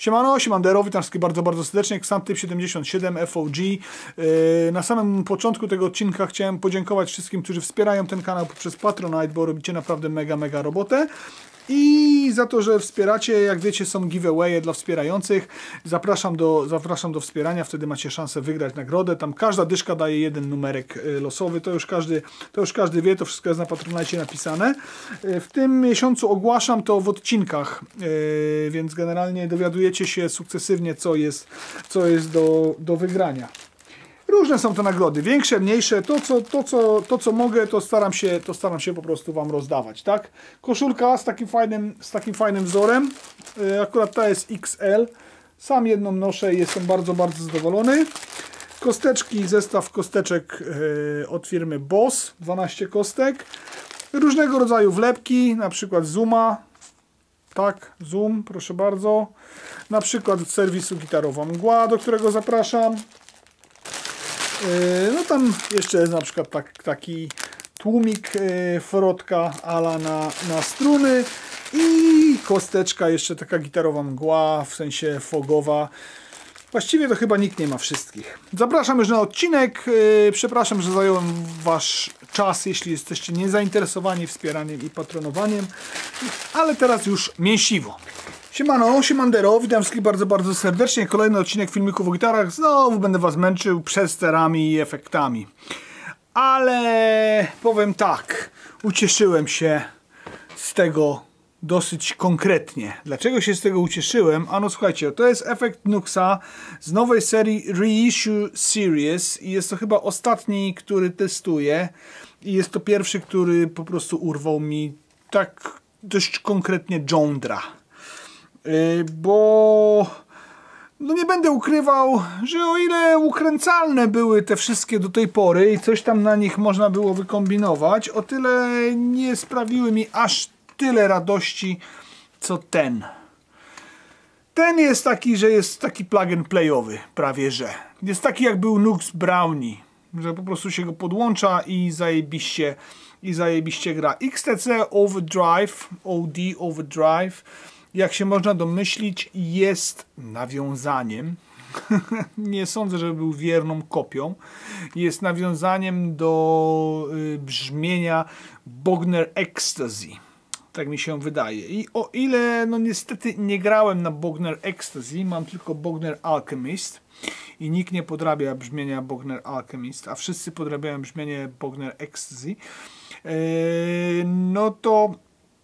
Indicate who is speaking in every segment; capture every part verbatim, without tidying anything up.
Speaker 1: Siemano, siemandero, witam wszystkich bardzo, bardzo serdecznie. Xantyp siedemdziesiąt siedem F O G. Yy, na samym początku tego odcinka chciałem podziękować wszystkim, którzy wspierają ten kanał poprzez Patronite, bo robicie naprawdę mega, mega robotę. I za to, że wspieracie, jak wiecie, są giveawaye dla wspierających. Zapraszam do, zapraszam do wspierania, wtedy macie szansę wygrać nagrodę. Tam każda dyszka daje jeden numerek losowy, to już każdy, to już każdy wie, to wszystko jest na Patronite napisane. W tym miesiącu ogłaszam to w odcinkach, więc generalnie dowiadujecie się sukcesywnie, co jest, co jest do, do wygrania. Różne są te nagrody, większe, mniejsze, to co, to, co, to co mogę, to staram się, to staram się po prostu Wam rozdawać, tak? Koszulka z takim fajnym, z takim fajnym wzorem, akurat ta jest X L, sam jedną noszę i jestem bardzo, bardzo zadowolony. Kosteczki, zestaw kosteczek od firmy Boss, dwanaście kostek, różnego rodzaju wlepki, na przykład Zooma, tak, Zoom, proszę bardzo, na przykład z serwisu Gitarowa Mgła, do którego zapraszam. No tam jeszcze jest na przykład tak, taki tłumik Frodka ala na, na struny i kosteczka jeszcze taka Gitarowa Mgła, w sensie fogowa. Właściwie to chyba nikt nie ma wszystkich. Zapraszam już na odcinek. Przepraszam, że zająłem Wasz czas, jeśli jesteście niezainteresowani wspieraniem i patronowaniem. Ale teraz już mięsiwo. Siemano, siemandero, witam wszystkich bardzo, bardzo serdecznie. Kolejny odcinek filmików o gitarach. Znowu będę Was męczył przesterami i efektami. Ale powiem tak, ucieszyłem się z tego dosyć konkretnie. Dlaczego się z tego ucieszyłem? Ano słuchajcie, to jest efekt Nuxa z nowej serii Reissue Series i jest to chyba ostatni, który testuję. I jest to pierwszy, który po prostu urwał mi tak dość konkretnie jądra. Bo no nie będę ukrywał, że o ile ukręcalne były te wszystkie do tej pory i coś tam na nich można było wykombinować, o tyle nie sprawiły mi aż tyle radości co ten. Ten jest taki, że jest taki plug and playowy, prawie że. Jest taki jak był Nux Brownie, że po prostu się go podłącza i zajebiście, i zajebiście gra. X T C Overdrive, O D Overdrive, jak się można domyślić, jest nawiązaniem. Nie sądzę, żeby był wierną kopią. Jest nawiązaniem do y, brzmienia Bogner Ecstasy. Tak mi się wydaje. I o ile, no niestety nie grałem na Bogner Ecstasy, mam tylko Bogner Alchemist i nikt nie podrabia brzmienia Bogner Alchemist, a wszyscy podrabiają brzmienie Bogner Ecstasy, yy, no to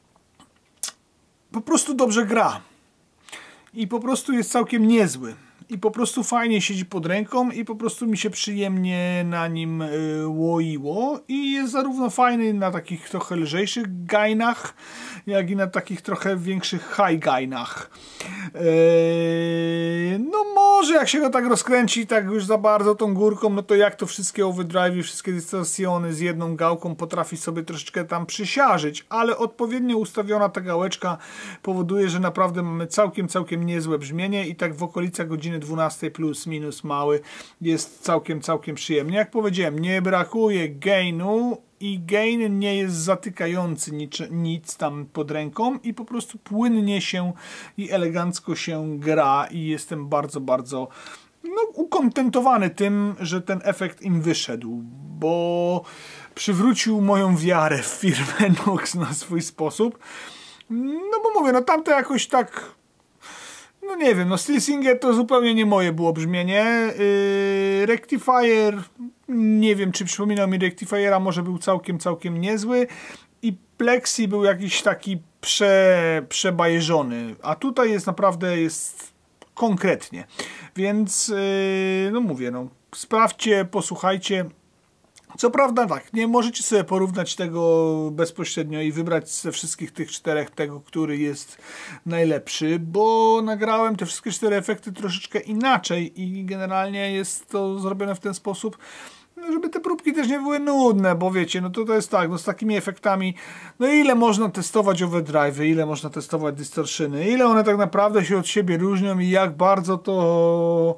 Speaker 1: po prostu dobrze gra i po prostu jest całkiem niezły i po prostu fajnie siedzi pod ręką i po prostu mi się przyjemnie na nim y, łoiło i jest zarówno fajny na takich trochę lżejszych gainach, jak i na takich trochę większych high gainach. Yy, no może jak się go tak rozkręci tak już za bardzo tą górką, no to jak to wszystkie overdrive, wszystkie dystorcjony z jedną gałką potrafi sobie troszeczkę tam przysiarzyć, ale odpowiednio ustawiona ta gałeczka powoduje, że naprawdę mamy całkiem, całkiem niezłe brzmienie i tak w okolicach godziny dwunastej plus minus mały jest całkiem, całkiem przyjemnie. Jak powiedziałem, nie brakuje gainu i gain nie jest zatykający nic, nic tam pod ręką i po prostu płynnie się i elegancko się gra i jestem bardzo, bardzo no, ukontentowany tym, że ten efekt im wyszedł, bo przywrócił moją wiarę w firmę Nux na swój sposób. No bo mówię, no tamte jakoś tak, no nie wiem, no Steel Singer to zupełnie nie moje było brzmienie. Yy, Rectifier, nie wiem czy przypominał mi Rectifiera, może był całkiem, całkiem niezły. I Plexi był jakiś taki prze, przebajeżony, a tutaj jest naprawdę, jest konkretnie. Więc, yy, no mówię, no sprawdźcie, posłuchajcie. Co prawda tak, nie możecie sobie porównać tego bezpośrednio i wybrać ze wszystkich tych czterech tego, który jest najlepszy, bo nagrałem te wszystkie cztery efekty troszeczkę inaczej i generalnie jest to zrobione w ten sposób, żeby te próbki też nie były nudne, bo wiecie, no to, to jest tak, no z takimi efektami, no ile można testować overdrive'y, ile można testować distortiony, ile one tak naprawdę się od siebie różnią i jak bardzo to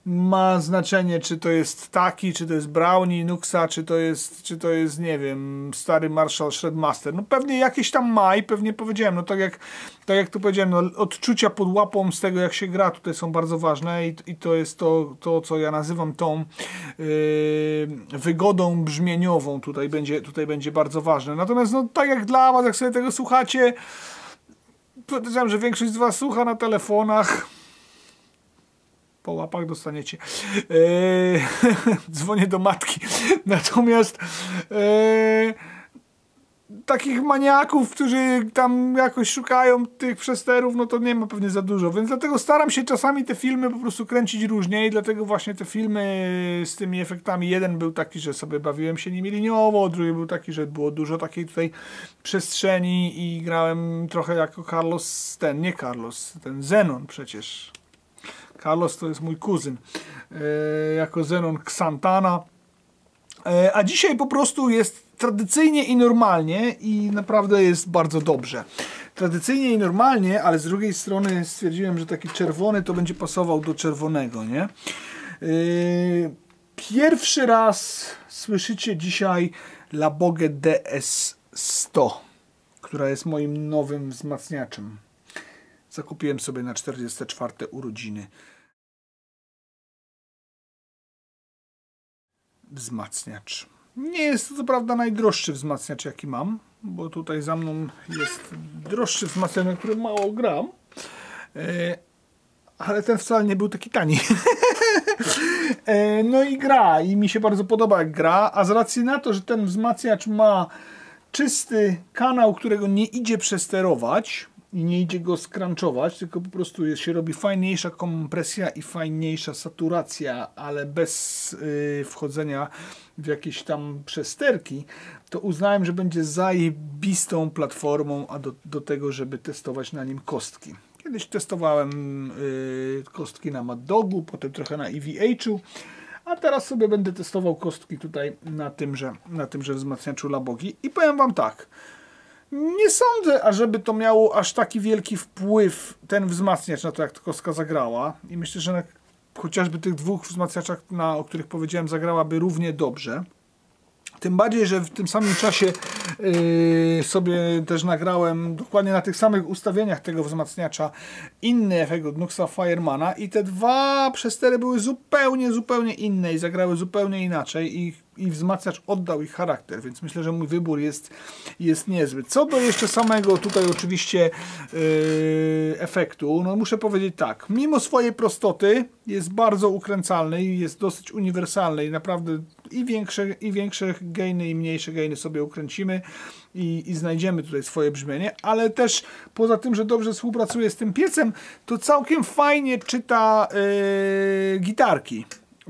Speaker 1: ma znaczenie, czy to jest taki, czy to jest Brownie, Nuxa, czy to jest, czy to jest, nie wiem, stary Marshall Shredmaster. No pewnie jakieś tam ma i pewnie powiedziałem, no tak jak, tak jak tu powiedziałem, no, odczucia pod łapą z tego, jak się gra, tutaj są bardzo ważne i, i to jest to, to, co ja nazywam tą yy, wygodą brzmieniową, tutaj będzie, tutaj będzie bardzo ważne. Natomiast no tak jak dla was, jak sobie tego słuchacie, podejrzewam, że większość z was słucha na telefonach. Po łapach dostaniecie. Eee, dzwonię do matki. Natomiast eee, takich maniaków, którzy tam jakoś szukają tych przesterów, no to nie ma pewnie za dużo. Więc dlatego staram się czasami te filmy po prostu kręcić różnie i dlatego właśnie te filmy z tymi efektami, jeden był taki, że sobie bawiłem się nimi liniowo, drugi był taki, że było dużo takiej tutaj przestrzeni i grałem trochę jako Carlos, ten, nie Carlos, ten Zenon przecież. Carlos to jest mój kuzyn, e, jako Zenon Xantana. E, a dzisiaj po prostu jest tradycyjnie i normalnie i naprawdę jest bardzo dobrze. Tradycyjnie i normalnie, ale z drugiej strony stwierdziłem, że taki czerwony to będzie pasował do czerwonego, nie? E, pierwszy raz słyszycie dzisiaj Labogę D S sto, która jest moim nowym wzmacniaczem. Zakupiłem sobie na czterdzieste czwarte urodziny wzmacniacz. Nie jest to co prawda najdroższy wzmacniacz, jaki mam, bo tutaj za mną jest droższy wzmacniacz, na którym mało gram, ale ten wcale nie był taki tani. No i gra, i mi się bardzo podoba jak gra, a z racji na to, że ten wzmacniacz ma czysty kanał, którego nie idzie przesterować, i nie idzie go scrunchować, tylko po prostu jest, się robi fajniejsza kompresja i fajniejsza saturacja, ale bez y, wchodzenia w jakieś tam przesterki, to uznałem, że będzie zajebistą platformą a do, do tego, żeby testować na nim kostki. Kiedyś testowałem y, kostki na Mad Dogu, potem trochę na E V H-u, a teraz sobie będę testował kostki tutaj na tymże, na tymże wzmacniaczu Labogi i powiem wam tak, nie sądzę, ażeby to miało aż taki wielki wpływ, ten wzmacniacz, na to, jak ta kostka zagrała. I myślę, że na chociażby tych dwóch wzmacniaczach, na, o których powiedziałem, zagrałaby równie dobrze. Tym bardziej, że w tym samym czasie yy, sobie też nagrałem dokładnie na tych samych ustawieniach tego wzmacniacza inny efekt od Nuxa Firemana i te dwa przestery były zupełnie, zupełnie inne i zagrały zupełnie inaczej i, i wzmacniacz oddał ich charakter, więc myślę, że mój wybór jest, jest niezły. Co do jeszcze samego tutaj oczywiście yy, efektu, no muszę powiedzieć tak, mimo swojej prostoty jest bardzo ukręcalny i jest dosyć uniwersalny i naprawdę i większe, i większe gainy i mniejsze gainy sobie ukręcimy i, i znajdziemy tutaj swoje brzmienie, ale też poza tym, że dobrze współpracuje z tym piecem, to całkiem fajnie czyta yy, gitarki,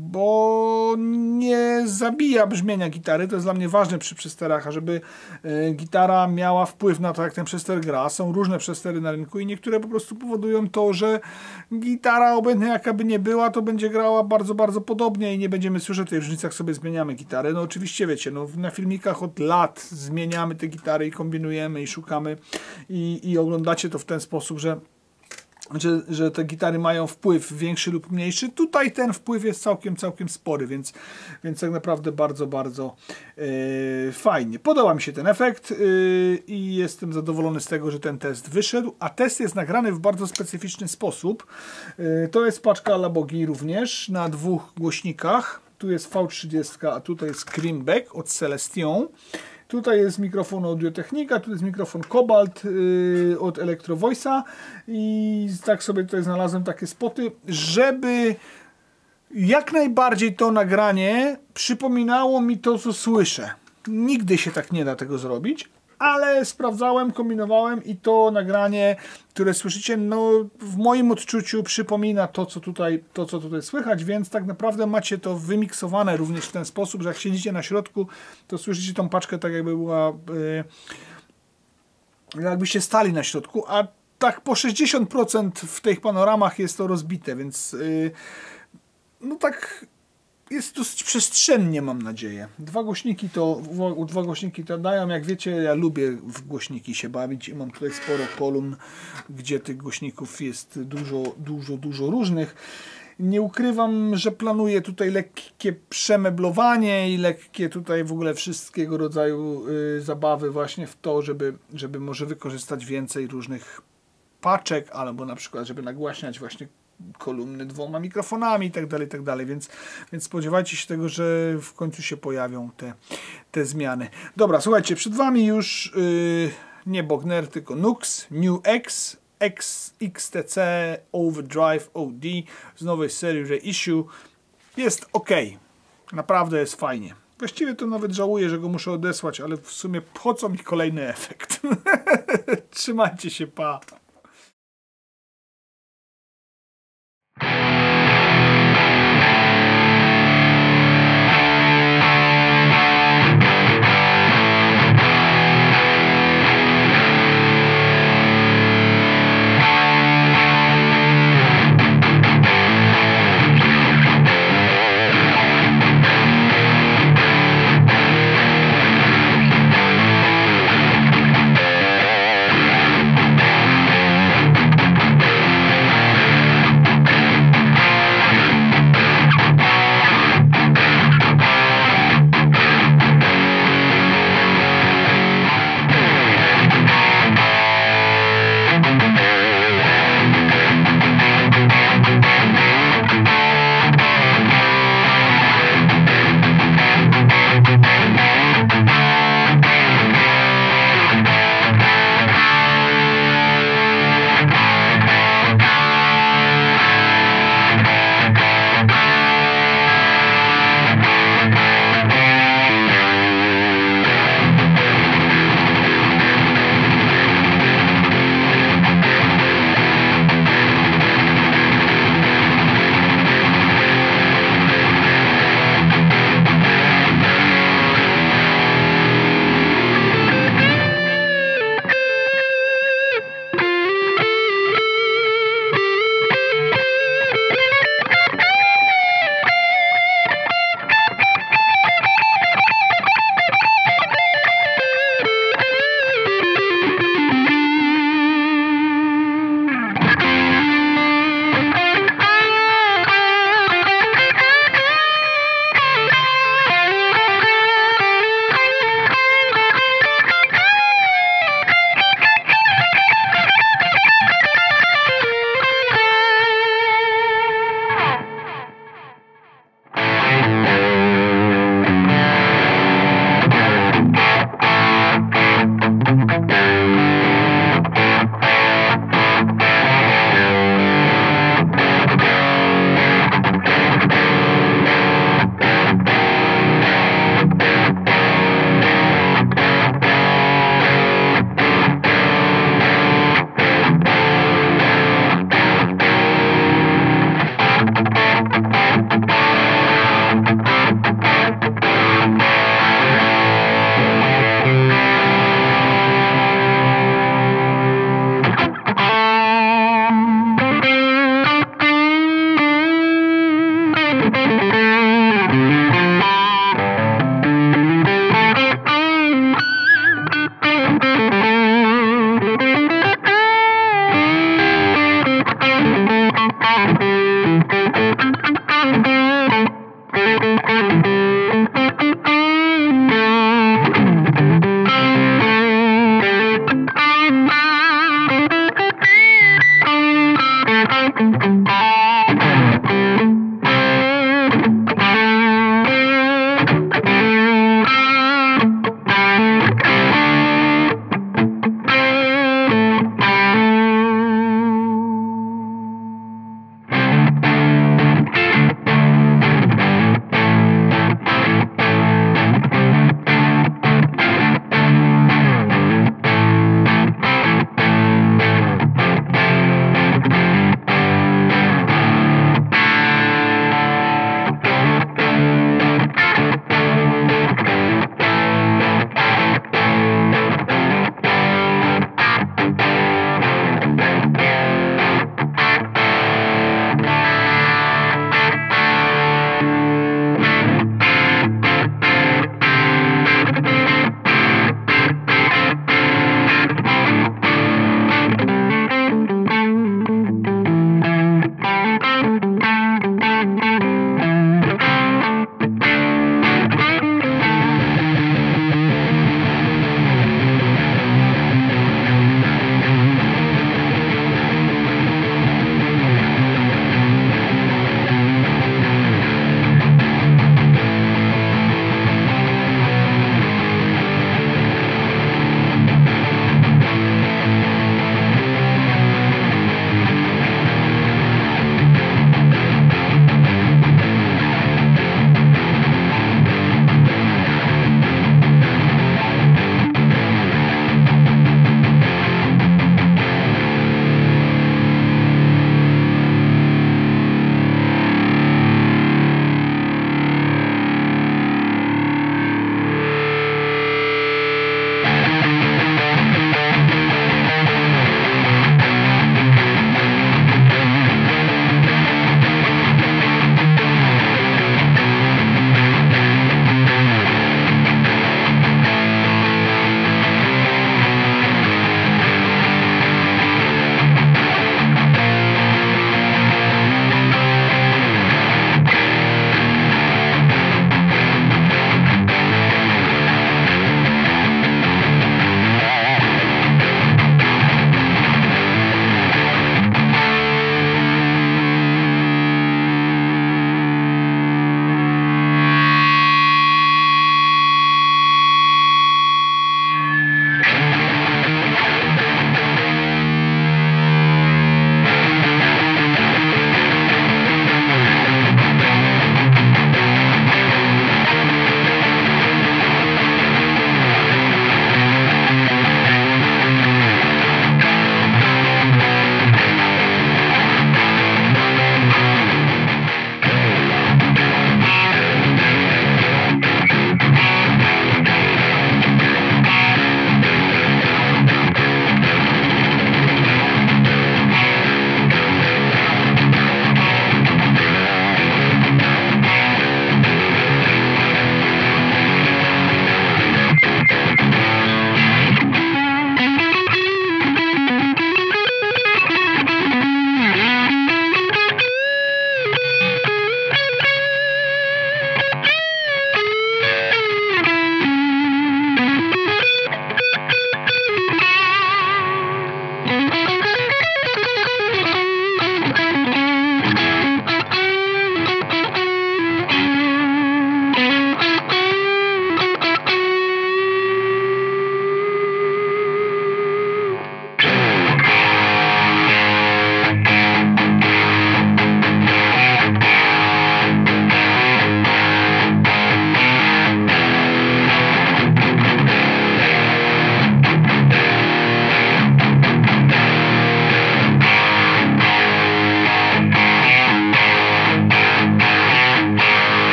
Speaker 1: bo nie zabija brzmienia gitary, to jest dla mnie ważne przy przesterach, ażeby y, gitara miała wpływ na to, jak ten przester gra. Są różne przestery na rynku i niektóre po prostu powodują to, że gitara, obojętnie jaka by nie była, to będzie grała bardzo, bardzo podobnie i nie będziemy słyszeć tej różnicy, jak sobie zmieniamy gitary. No oczywiście wiecie, no, na filmikach od lat zmieniamy te gitary i kombinujemy i szukamy i, i oglądacie to w ten sposób, że Że, że te gitary mają wpływ większy lub mniejszy. Tutaj ten wpływ jest całkiem, całkiem spory, więc, więc tak naprawdę bardzo, bardzo yy, fajnie. Podoba mi się ten efekt yy, i jestem zadowolony z tego, że ten test wyszedł, a test jest nagrany w bardzo specyficzny sposób. Yy, to jest paczka Labogi również na dwóch głośnikach. Tu jest V trzydzieści, a tutaj jest Screamback od Celestion. Tutaj jest mikrofon Audio-Technica, tu jest mikrofon Cobalt yy, od Electro Voice'a i tak sobie tutaj znalazłem takie spoty, żeby jak najbardziej to nagranie przypominało mi to, co słyszę. Nigdy się tak nie da tego zrobić, ale sprawdzałem, kombinowałem i to nagranie, które słyszycie, no w moim odczuciu przypomina to, co tutaj, to, co tutaj słychać, więc tak naprawdę macie to wymiksowane również w ten sposób, że jak siedzicie na środku, to słyszycie tą paczkę tak jakby była, yy, jakbyście stali na środku, a tak po sześćdziesiąt procent w tych panoramach jest to rozbite, więc yy, no tak jest dosyć przestrzennie, mam nadzieję. Dwa głośniki to, dwa głośniki to dają, jak wiecie, ja lubię w głośniki się bawić i mam tutaj sporo kolumn, gdzie tych głośników jest dużo, dużo, dużo różnych. Nie ukrywam, że planuję tutaj lekkie przemeblowanie i lekkie tutaj w ogóle wszystkiego rodzaju y, zabawy właśnie w to, żeby, żeby może wykorzystać więcej różnych paczek, albo na przykład, żeby nagłaśniać właśnie kolumny dwoma mikrofonami i tak dalej, i tak dalej, więc, więc spodziewajcie się tego, że w końcu się pojawią te, te zmiany. Dobra, słuchajcie, przed Wami już yy, nie Bogner, tylko Nux, New X, X, X T C, Overdrive O D z nowej serii Reissue. Jest ok, naprawdę jest fajnie. Właściwie to nawet żałuję, że go muszę odesłać, ale w sumie po co mi kolejny efekt? Trzymajcie się, pa!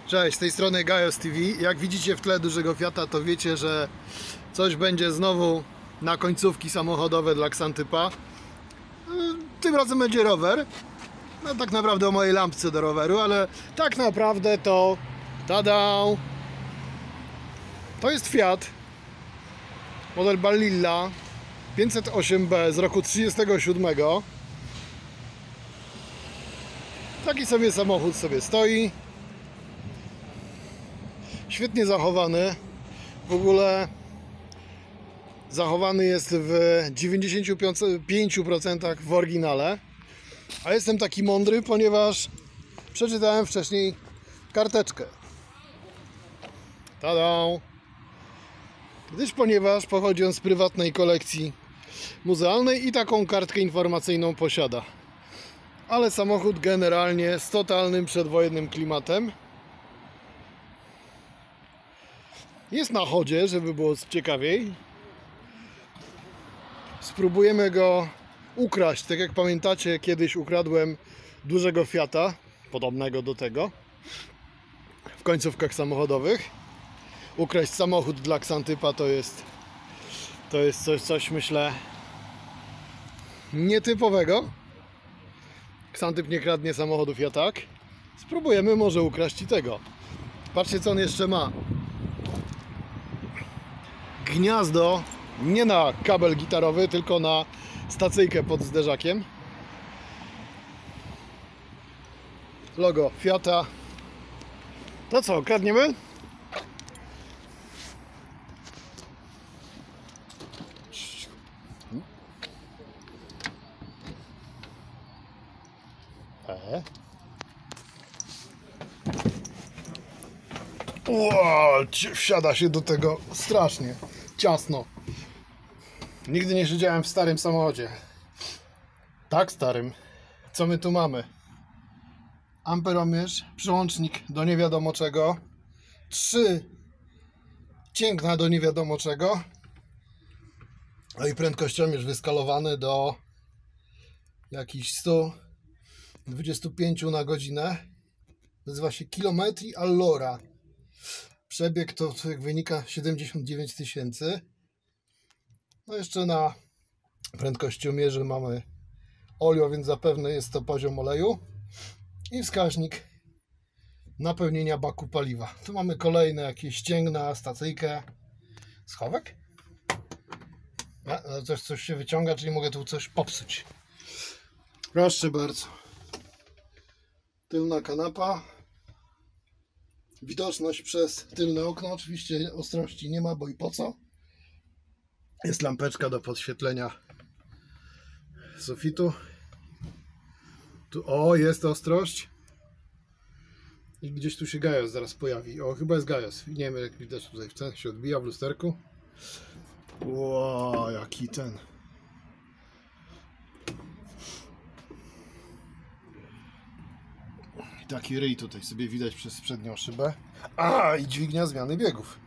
Speaker 2: Cześć, z tej strony Gajos T V. Jak widzicie w tle dużego Fiata, to wiecie, że coś będzie znowu na końcówki samochodowe dla Xantypa. Tym razem będzie rower. No tak naprawdę o mojej lampce do roweru, ale tak naprawdę to... Tada! To jest Fiat model Balilla pięćset osiem B z roku trzydziestego siódmego. Taki sobie samochód sobie stoi. Świetnie zachowany. W ogóle zachowany jest w dziewięćdziesięciu pięciu procentach w oryginale. A jestem taki mądry, ponieważ przeczytałem wcześniej karteczkę. Tada! Gdyż ponieważ pochodzi on z prywatnej kolekcji muzealnej i taką kartkę informacyjną posiada. Ale samochód generalnie z totalnym przedwojennym klimatem. Jest na chodzie, żeby było ciekawiej. Spróbujemy go ukraść. Tak jak pamiętacie, kiedyś ukradłem dużego Fiata, podobnego do tego, w końcówkach samochodowych. Ukraść samochód dla Xantypa to jest to jest coś, coś myślę nietypowego. Xantyp nie kradnie samochodów, ja tak. Spróbujemy może ukraść i tego. Patrzcie, co on jeszcze ma. Gniazdo nie na kabel gitarowy, tylko na stacyjkę pod zderzakiem. Logo Fiata. To co, kradniemy? E. Wow, wsiada się do tego strasznie ciasno. Nigdy nie siedziałem w starym samochodzie. Tak starym. Co my tu mamy? Amperomierz, przełącznik do nie wiadomo czego. Trzy cięgna do nie wiadomo czego. No i prędkościomierz wyskalowany do jakichś stu dwudziestu pięciu na godzinę. Nazywa się Kilometri all'ora. Przebieg to, jak wynika, siedemdziesiąt dziewięć tysięcy. No jeszcze na prędkościomierzu mamy oleo, więc zapewne jest to poziom oleju. I wskaźnik napełnienia baku paliwa. Tu mamy kolejne jakieś ścięgna, stacyjkę. Schowek? A, coś, coś się wyciąga, czyli mogę tu coś popsuć. Proszę bardzo. Tylna kanapa. Widoczność przez tylne okno. Oczywiście ostrości nie ma, bo i po co. Jest lampeczka do podświetlenia sufitu. Tu, o, jest ostrość. I gdzieś tu się Gajos zaraz pojawi. O, chyba jest Gajos. Nie wiem, jak widać tutaj w ten się odbija w lusterku. Wow, jaki ten. I taki ryj tutaj sobie widać przez przednią szybę. A, i dźwignia zmiany biegów.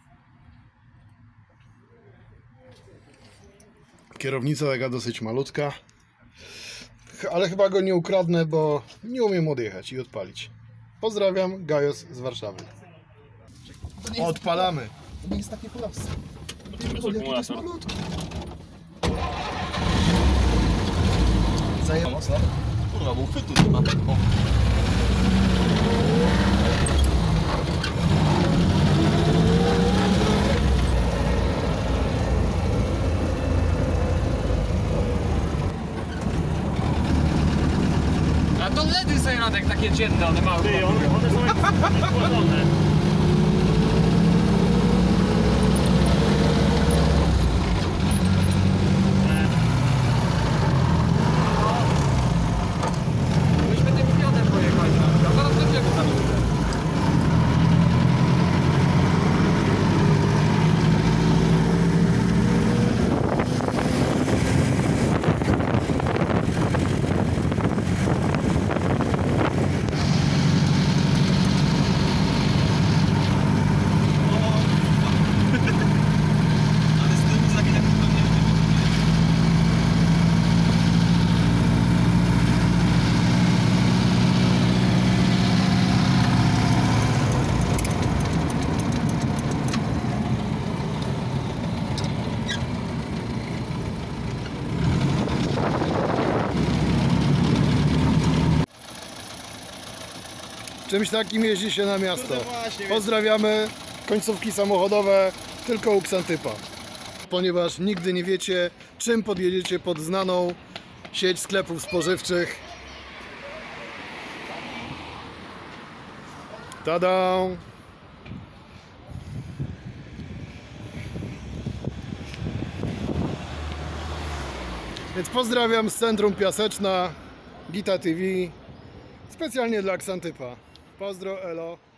Speaker 2: Kierownica taka dosyć malutka. Ale chyba go nie ukradnę, bo nie umiem odjechać i odpalić. Pozdrawiam, Gajos z Warszawy. Odpalamy.
Speaker 3: To nie jest takie proste.
Speaker 2: Jaki to jest malutki.
Speaker 3: Zajęło mocno. Kurwa, był chwytu nie ma. O.
Speaker 4: A to ledy sobie Radek takie dzienne, one małe.
Speaker 5: Ty, one, one są jak składone.
Speaker 4: Myśmy tym pionem pojechali. A zaraz będziemy tam idę.
Speaker 2: Czymś takim jeździ się na miasto. Pozdrawiamy. Końcówki samochodowe tylko u Xantypa. Ponieważ nigdy nie wiecie, czym podjedziecie pod znaną sieć sklepów spożywczych. Tada! Więc pozdrawiam z centrum Piaseczna, Gita T V, specjalnie dla Xantypa. Pozdro, elo.